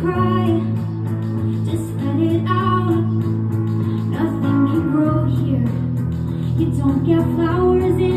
cry, just let it out. Nothing can grow here. You don't get flowers in